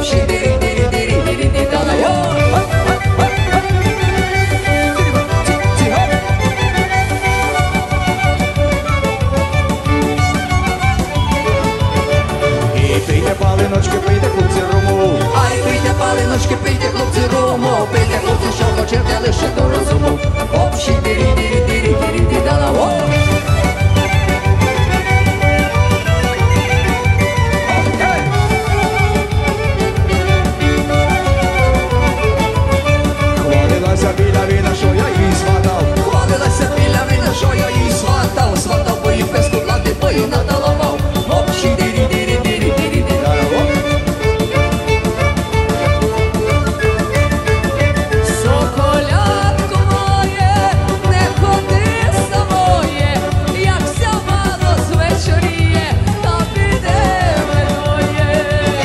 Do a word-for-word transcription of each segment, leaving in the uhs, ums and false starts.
общі дирі, дирі, дирі, дирі, дирі, дала, йо. Пийте палиночки, пийте, хлопці, рому. Ай, пийте палиночки, пийте, хлопці, рому. Пийте, хлопці, що хочете лише до розуму. Общі дирі, дирі, дирі, дирі, дирі, дала, о. Хвалилася біля віна, що я їй сватав. Хвалилася біля вина, що я їй сватав. Сватав, бо їй песку клади, бо їй надалавав. Общі дирі, дирі, дирі, дирі, дирі. Соколятко моє, не ходи самоє, як вся мало звечоріє, та піде минує.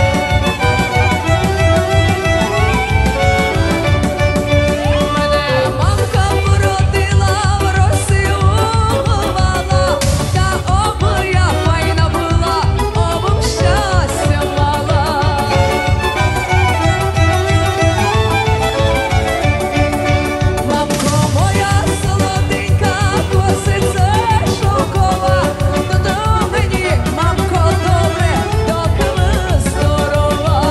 Мене мамка породила, в росі умивала, та об я файна була, обом щастя мала. Мамко моя солоденька, косице шовкова, додому мені, мамко, добре, доки ви здорова.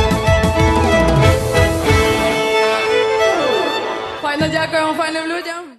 Файно дякуємо файним людям.